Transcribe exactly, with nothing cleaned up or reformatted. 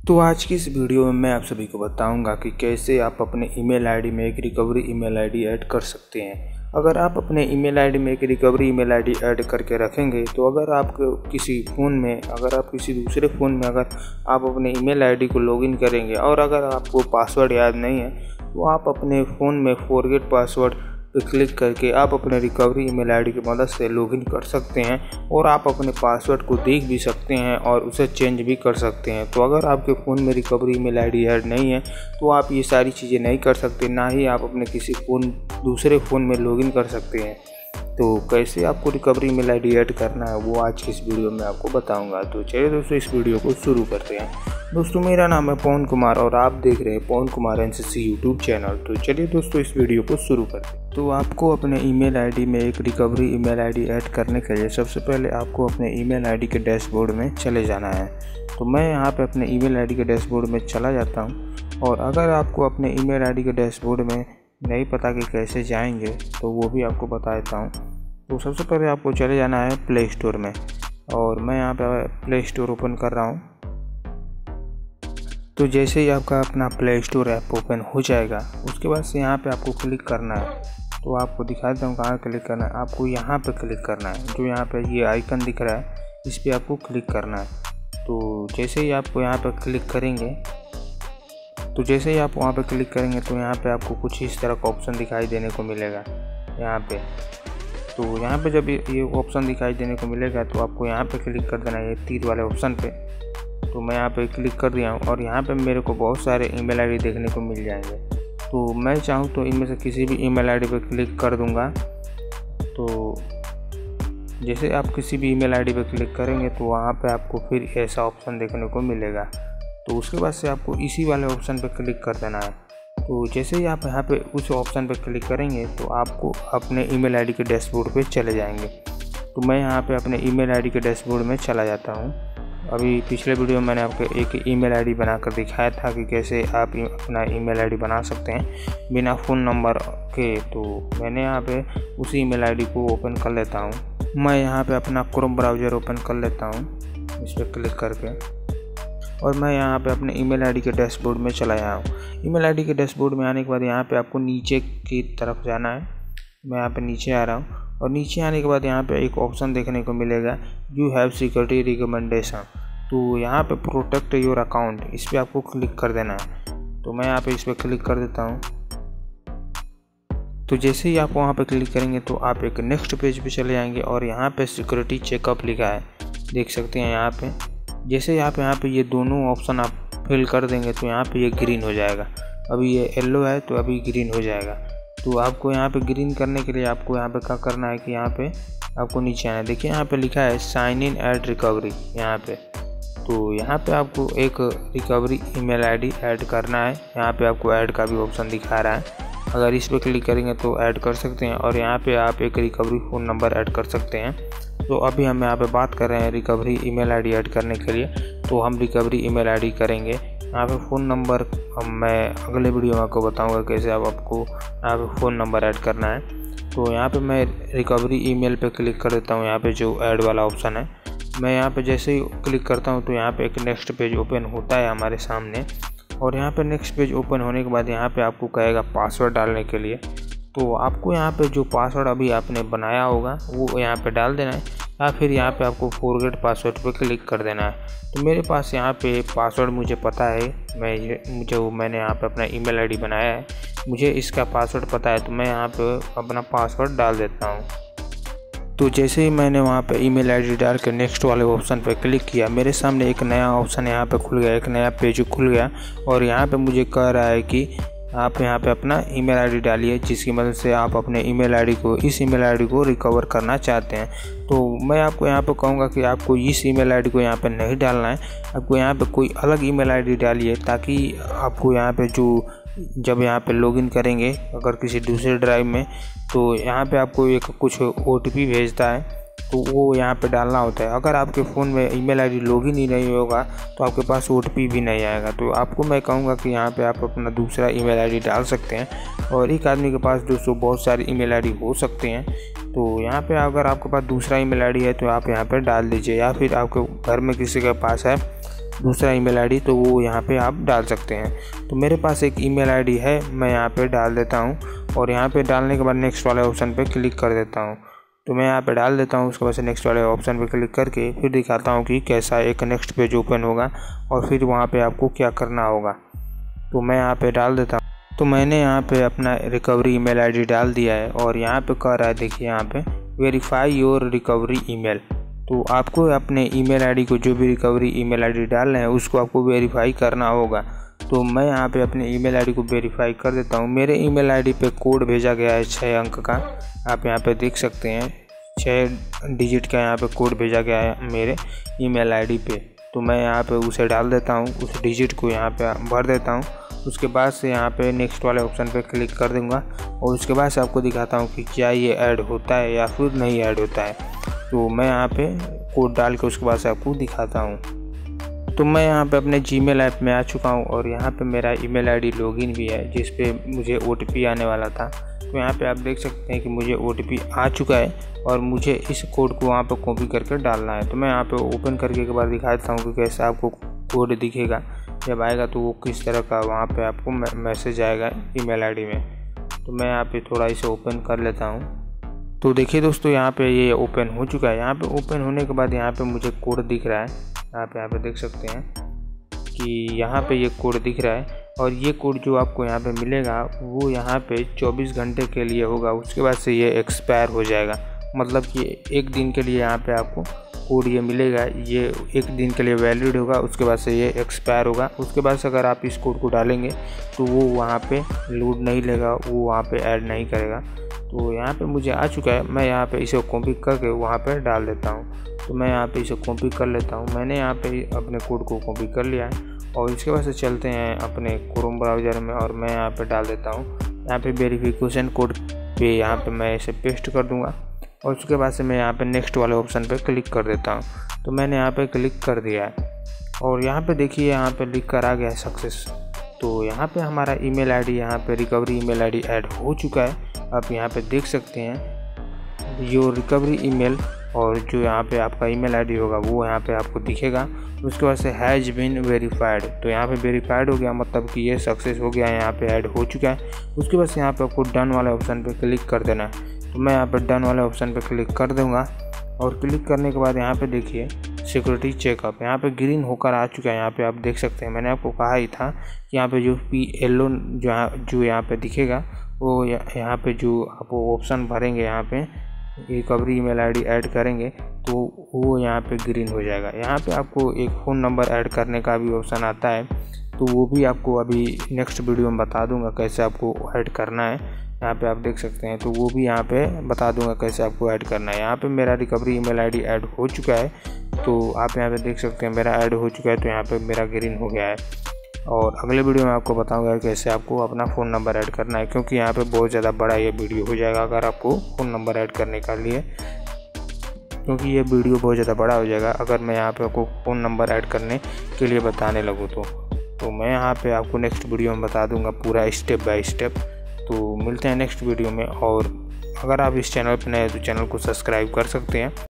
तो आज की इस वीडियो में मैं आप सभी को बताऊंगा कि कैसे आप अपने ईमेल आईडी में एक रिकवरी ईमेल आईडी ऐड कर सकते हैं। अगर आप अपने ईमेल आईडी में एक रिकवरी ईमेल आईडी ऐड करके रखेंगे तो अगर आप किसी फ़ोन में अगर आप किसी दूसरे फ़ोन में अगर आप अपने ईमेल आईडी को लॉगिन करेंगे और अगर आपको पासवर्ड याद नहीं है तो आप अपने फ़ोन में फॉरगेट पासवर्ड पर क्लिक करके आप अपने रिकवरी ईमेल आईडी की मदद से लॉगिन कर सकते हैं और आप अपने पासवर्ड को देख भी सकते हैं और उसे चेंज भी कर सकते हैं। तो अगर आपके फ़ोन में रिकवरी ईमेल आईडी ऐड नहीं है तो आप ये सारी चीज़ें नहीं कर सकते, ना ही आप अपने किसी फ़ोन दूसरे फ़ोन में लॉगिन कर सकते हैं। तो कैसे आपको रिकवरी ईमेल आईडी ऐड करना है वो आज की इस वीडियो में आपको बताऊंगा। तो चलिए दोस्तों इस वीडियो को शुरू करते हैं। दोस्तों मेरा नाम है पवन कुमार और आप देख रहे हैं Pawan Kumar NCC YouTube channel. तो चलिए दोस्तों इस वीडियो को शुरू करते हैं। तो आपको अपने ईमेल आईडी में एक रिकवरी ईमेल आईडी ऐड करने के लिए सबसे पहले आपको अपने ईमेल आईडी के डैशबोर्ड में चले जाना है। तो मैं यहाँ पे अपने ईमेल आईडी के डैशबोर्ड में चला जाता हूँ और अगर आपको अपने ईमेल आईडी के डैशबोर्ड में नहीं पता कि कैसे जाएंगे तो वो भी आपको बता देता हूँ। तो सबसे पहले आपको चले जाना है प्ले स्टोर में और मैं यहाँ पे प्ले स्टोर ओपन कर रहा हूँ। तो जैसे ही आपका अपना प्ले स्टोर ऐप ओपन हो जाएगा उसके बाद से यहाँ पे आपको क्लिक करना है। तो आपको दिखा देता हूँ कहाँ क्लिक करना है। आपको यहाँ पे क्लिक करना है, जो यहाँ पे ये आइकन दिख रहा है इस पर आपको क्लिक करना है। तो जैसे ही आपको यहाँ पे क्लिक करेंगे तो जैसे ही आप वहाँ पे क्लिक करेंगे तो यहाँ पे आपको कुछ इस तरह का ऑप्शन दिखाई देने को मिलेगा यहाँ पे। तो यहाँ पे जब ये ऑप्शन दिखाई देने को मिलेगा तो आपको यहाँ पे क्लिक कर देना है, ये तीर वाले ऑप्शन पे। तो मैं यहाँ पे क्लिक कर दिया हूँ और यहाँ पे मेरे को बहुत सारे ईमेल आईडी देखने को मिल जाएंगे। तो मैं चाहूँ तो इनमें से किसी भी ईमेल आईडी पे क्लिक कर दूँगा। तो जैसे आप किसी भी ईमेल आईडी पे क्लिक करेंगे तो वहाँ पे आपको फिर ऐसा ऑप्शन देखने को मिलेगा। तो उसके बाद से आपको इसी वाले ऑप्शन पे क्लिक कर देना है। तो जैसे ही आप यहाँ पे उस ऑप्शन पे क्लिक करेंगे तो आपको अपने ईमेल आईडी के डैशबोर्ड पे चले जाएंगे। तो मैं यहाँ पे अपने ईमेल आईडी के डैशबोर्ड में चला जाता हूँ। अभी पिछले वीडियो में मैंने आपको एक ईमेल आईडी बनाकर दिखाया था कि कैसे आप अपना ईमेल आईडी बना सकते हैं बिना फ़ोन नंबर के। तो मैंने यहाँ पे उसी ईमेल आईडी को ओपन कर लेता हूँ। मैं यहाँ पे अपना क्रोम ब्राउज़र ओपन कर लेता हूँ इस पर क्लिक करके और मैं यहाँ पे अपने ईमेल आईडी के डैशबोर्ड में चला आया हूँ। ईमेल आईडी के डैशबोर्ड में आने के बाद यहाँ पे आपको नीचे की तरफ जाना है। मैं यहाँ पे नीचे आ रहा हूँ और नीचे आने के बाद यहाँ पे एक ऑप्शन देखने को मिलेगा, यू हैव सिक्योरिटी रिकमेंडेशन। तो यहाँ पे प्रोटेक्ट योर अकाउंट, इस पर आपको क्लिक कर देना है। तो मैं यहाँ पे इस पर क्लिक कर देता हूँ। तो जैसे ही आप वहाँ पे क्लिक करेंगे तो आप एक नेक्स्ट पेज पे चले जाएंगे और यहाँ पे सिक्योरिटी चेकअप लिखा है, देख सकते हैं यहाँ पे। जैसे ही आप यहाँ पे ये दोनों ऑप्शन आप फिल कर देंगे तो यहाँ पे ये ग्रीन हो जाएगा। अभी ये येलो है तो अभी ग्रीन हो जाएगा। तो आपको यहाँ पे ग्रीन करने के लिए आपको यहाँ पे क्या करना है कि यहाँ पे आपको नीचे आना है। देखिए यहाँ पे लिखा है साइन इन एड रिकवरी यहाँ पे। तो यहाँ पे आपको एक रिकवरी ईमेल आईडी ऐड करना है। यहाँ पे आपको ऐड का भी ऑप्शन दिखा रहा है, अगर इस पर क्लिक करेंगे तो ऐड कर सकते हैं और यहाँ पे आप एक रिकवरी फ़ोन नंबर ऐड कर सकते हैं। तो अभी हम यहाँ पे बात कर रहे हैं रिकवरी ईमेल आईडी ऐड करने के लिए, तो हम रिकवरी ईमेल आईडी करेंगे। यहाँ पे फ़ोन नंबर हम मैं अगले वीडियो में आपको बताऊँगा कैसे आप आपको यहाँ पे फ़ोन नंबर ऐड करना है। तो यहाँ पे मैं रिकवरी ईमेल पे क्लिक कर देता हूँ, यहाँ पे जो ऐड वाला ऑप्शन है। मैं यहाँ पे जैसे ही क्लिक करता हूँ तो यहाँ पे एक नेक्स्ट पेज ओपन होता है हमारे सामने और यहाँ पे नेक्स्ट पेज ओपन होने के बाद यहाँ पे आपको कहेगा पासवर्ड डालने के लिए। तो आपको यहाँ पे जो पासवर्ड अभी आपने बनाया होगा वो यहाँ पे डाल देना है या फिर यहाँ पे आपको फॉरगेट पासवर्ड पे क्लिक कर देना है। तो मेरे पास यहाँ पे पासवर्ड मुझे पता है, मैं जो मैंने यहाँ पे अपना ईमेल आईडी बनाया है मुझे इसका पासवर्ड पता है, तो मैं यहाँ पे अपना पासवर्ड डाल देता हूँ। तो जैसे ही मैंने वहाँ पे ईमेल आईडी डाल के नेक्स्ट वाले ऑप्शन पे क्लिक किया मेरे सामने एक नया ऑप्शन यहाँ पे खुल गया, एक नया पेज खुल गया और यहाँ पे मुझे कह रहा है कि आप यहाँ पे अपना ईमेल आईडी डालिए जिसकी मदद से आप अपने ईमेल आईडी को इस ईमेल आईडी को रिकवर करना चाहते हैं। तो मैं आपको यहाँ पे कहूँगा कि आपको इस ईमेल आईडी को यहाँ पे नहीं डालना है, आपको यहाँ पे कोई अलग ईमेल आईडी डालिए ताकि आपको यहाँ पे जो जब यहाँ पे लॉगिन करेंगे अगर किसी दूसरे ड्राइव में तो यहाँ पे आपको एक कुछ ओ टी पी भेजता है तो वो यहाँ पे डालना होता है। अगर आपके फ़ोन में ईमेल आईडी लॉगिन ही नहीं होगा तो आपके पास ओ टी पी भी नहीं आएगा। तो आपको मैं कहूँगा कि यहाँ पे आप अपना दूसरा ईमेल आईडी डाल सकते हैं और एक आदमी के पास दोस्तों बहुत सारे ईमेल आईडी हो सकते हैं। तो यहाँ पे अगर आपके पास दूसरा ईमेल आईडी है तो आप यहाँ पे डाल दीजिए या फिर आपके घर में किसी के पास है दूसरा ईमेल आईडी, तो वो यहाँ पे आप डाल सकते हैं। तो मेरे पास एक ईमेल आईडी है, मैं यहाँ पे डाल देता हूँ और यहाँ पे डालने के बाद नेक्स्ट वाले ऑप्शन पे क्लिक कर देता हूँ। तो मैं यहाँ पे डाल देता हूँ, उसके बाद से नेक्स्ट वाले ऑप्शन पे क्लिक करके फिर दिखाता हूँ कि कैसा एक नेक्स्ट पेज ओपन होगा और फिर वहाँ पे आपको क्या करना होगा। तो मैं यहाँ पे डाल देता हूँ। तो मैंने यहाँ पे अपना रिकवरी ईमेल आईडी डाल दिया है और यहाँ पे कह रहा है, देखिए यहाँ पे वेरीफाई योर रिकवरी ईमेल। तो आपको अपने ईमेल आईडी को, जो भी रिकवरी ईमेल आईडी डाल रहे हैं उसको आपको वेरीफाई करना होगा। तो मैं यहाँ पे अपने ईमेल आईडी को वेरीफाई कर देता हूँ। मेरे ईमेल आईडी पे कोड भेजा गया है छः अंक का, आप यहाँ पे देख सकते हैं छः डिजिट का यहाँ पे कोड भेजा गया है मेरे ईमेल आईडी पे। तो मैं यहाँ पे उसे डाल देता हूँ, उस डिजिट को यहाँ पे भर देता हूँ। उसके बाद से यहाँ पे नेक्स्ट वाले ऑप्शन पे क्लिक कर दूँगा और उसके बाद से आपको दिखाता हूँ कि क्या ये ऐड होता है या फिर नहीं ऐड होता है। तो मैं यहाँ पे कोड डाल के उसके बाद से आपको दिखाता हूँ। तो मैं यहाँ पे अपने जीमेल ऐप में आ चुका हूँ और यहाँ पे मेरा ईमेल आईडी लॉगिन भी है, जिस पे मुझे ओटीपी आने वाला था। तो यहाँ पे आप देख सकते हैं कि मुझे ओटीपी आ चुका है और मुझे इस कोड को वहाँ पे कॉपी करके डालना है। तो मैं यहाँ पे ओपन करके के बाद दिखा देता हूँ कि कैसे आपको कोड दिखेगा। जब आएगा तो वो किस तरह का वहाँ पे आपको मैसेज आएगा ईमेल आईडी में। तो मैं यहाँ पे थोड़ा इसे ओपन कर लेता हूँ। तो देखिए दोस्तों, यहाँ पे ये ओपन हो चुका है। यहाँ पे ओपन होने के बाद यहाँ पे मुझे कोड दिख रहा है, यहाँ पे यहाँ पे देख सकते हैं कि यहाँ पे ये कोड दिख रहा है और ये कोड जो आपको यहाँ पे मिलेगा वो यहाँ पे चौबीस घंटे के लिए होगा। उसके बाद से ये एक्सपायर हो जाएगा, मतलब कि एक दिन के लिए यहाँ पे आपको कोड ये मिलेगा, ये एक दिन के लिए वैलिड होगा। उसके बाद से ये एक्सपायर होगा। उसके बाद से अगर आप इस कोड को डालेंगे तो वो वहाँ पे लोड नहीं लेगा, वो वहाँ पे ऐड नहीं करेगा। तो यहाँ पे मुझे आ चुका है, मैं यहाँ पे इसे कॉपी करके वहाँ पे डाल देता हूँ। तो मैं यहाँ पे इसे कॉपी कर लेता हूँ। मैंने यहाँ पे अपने कोड को कॉपी कर लिया है और इसके बाद से चलते हैं अपने क्रोम ब्राउज़र में और मैं यहाँ पे डाल देता हूँ। यहाँ पे वेरिफिकेशन कोड पे यहाँ पे मैं इसे पेस्ट कर दूँगा और उसके बाद से मैं यहाँ पे नेक्स्ट वाले ऑप्शन पे क्लिक कर देता हूँ। तो मैंने यहाँ पे क्लिक कर दिया है और यहाँ पे देखिए यहाँ पे लिख कर आ गया है सक्सेस। तो यहाँ पे हमारा ईमेल आईडी, यहाँ पे रिकवरी ईमेल आईडी ऐड हो चुका है। आप यहाँ पे देख सकते हैं योर रिकवरी ईमेल और जो यहाँ पे आपका ईमेल आईडी होगा वो यहाँ पे आपको दिखेगा। उसके बाद से हैज़ बीन वेरीफाइड, तो यहाँ पे वेरीफाइड हो गया, मतलब कि ये सक्सेस हो गया है, यहाँ पे ऐड हो चुका है। उसके बाद से यहाँ पे आपको डन वाले ऑप्शन पे क्लिक कर देना है। तो मैं यहाँ पे डन वाले ऑप्शन पे क्लिक कर दूँगा और क्लिक करने के बाद यहाँ पे देखिए सिक्योरिटी चेकअप यहाँ पे ग्रीन होकर आ चुका है। यहाँ पे आप देख सकते हैं, मैंने आपको कहा ही था कि यहाँ पे जो पी येलो जो जो यहाँ पे दिखेगा वो यहाँ पे जो आप ऑप्शन भरेंगे, यहाँ पे रिकवरी ईमेल आईडी ऐड करेंगे तो वो यहाँ पे ग्रीन हो जाएगा। यहाँ पे आपको एक फ़ोन नंबर ऐड करने का भी ऑप्शन आता है, तो वो भी आपको अभी नेक्स्ट वीडियो में बता दूंगा कैसे आपको ऐड करना है। यहाँ पे आप देख सकते हैं, तो वो भी यहाँ पे बता दूंगा कैसे आपको ऐड करना है। यहाँ पे मेरा रिकवरी ईमेल आईडी ऐड हो चुका है, तो आप यहाँ पे देख सकते हैं मेरा ऐड हो चुका है। तो यहाँ पे मेरा ग्रीन हो गया है और अगले वीडियो में आपको बताऊंगा कैसे आपको अपना फ़ोन नंबर ऐड करना है, क्योंकि यहाँ पे बहुत ज़्यादा बड़ा ये वीडियो हो जाएगा अगर आपको फ़ोन नंबर ऐड करने के लिए, क्योंकि ये वीडियो बहुत ज़्यादा बड़ा हो जाएगा अगर मैं यहाँ पे आपको फ़ोन नंबर ऐड करने के लिए बताने लगूँ तो तो मैं यहाँ पे आपको नेक्स्ट वीडियो में बता दूंगा पूरा स्टेप बाय स्टेप। तो मिलते हैं नेक्स्ट वीडियो में, और अगर आप इस चैनल पर नए हैं तो चैनल को सब्सक्राइब कर सकते हैं।